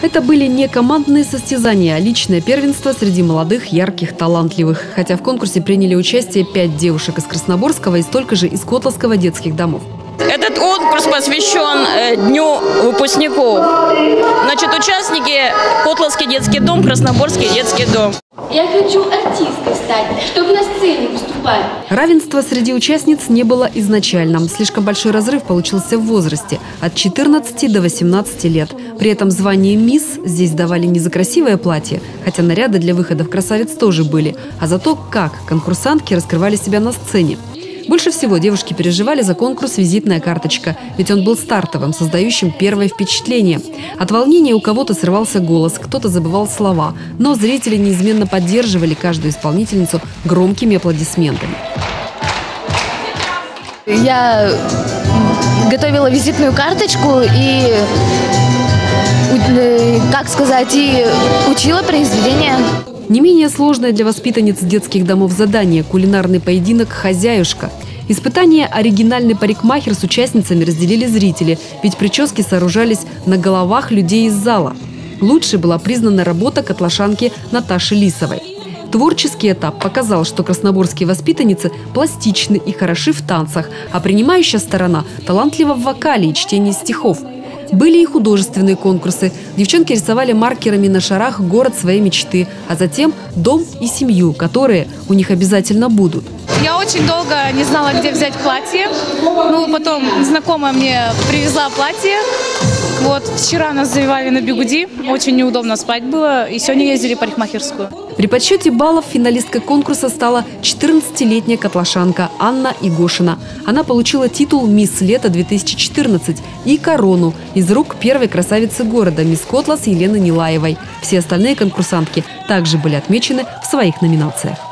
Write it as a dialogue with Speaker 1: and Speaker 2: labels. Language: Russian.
Speaker 1: Это были не командные состязания, а личное первенство среди молодых, ярких, талантливых. Хотя в конкурсе приняли участие 5 девушек из Красноборского и столько же из Котловского детских домов.
Speaker 2: Этот конкурс посвящен Дню выпускников. Значит, участники – Котловский детский дом, Красноборский детский дом.
Speaker 3: Я хочу артисткой стать, чтобы на сцене выступать.
Speaker 1: Равенства среди участниц не было изначально. Слишком большой разрыв получился в возрасте – от 14 до 18 лет. При этом звание «Мисс» здесь давали не за красивое платье, хотя наряды для выходов красавиц тоже были, а за то, как конкурсантки раскрывали себя на сцене. Больше всего девушки переживали за конкурс «Визитная карточка», ведь он был стартовым, создающим первое впечатление. От волнения у кого-то срывался голос, кто-то забывал слова, но зрители неизменно поддерживали каждую исполнительницу громкими аплодисментами.
Speaker 4: Я готовила визитную карточку и, и учила произведения.
Speaker 1: Не менее сложное для воспитанниц детских домов задание – кулинарный поединок «Хозяюшка». Испытание оригинальный парикмахер с участницами разделили зрители, ведь прически сооружались на головах людей из зала. Лучшей была признана работа котлашанки Наташи Лисовой. Творческий этап показал, что красноборские воспитанницы пластичны и хороши в танцах, а принимающая сторона талантлива в вокале и чтении стихов. Были и художественные конкурсы. Девчонки рисовали маркерами на шарах город своей мечты, а затем дом и семью, которые у них обязательно будут.
Speaker 5: Я очень долго не знала, где взять платье. Потом знакомая мне привезла платье. Вчера нас завивали на бигуди. Очень неудобно спать было. И сегодня ездили в парикмахерскую.
Speaker 1: При подсчете баллов финалисткой конкурса стала 14-летняя котлашанка Анна Игошина. Она получила титул «Мисс Лето-2014» и корону из рук первой красавицы города «Мисс Котлас» Елены Нилаевой. Все остальные конкурсантки также были отмечены в своих номинациях.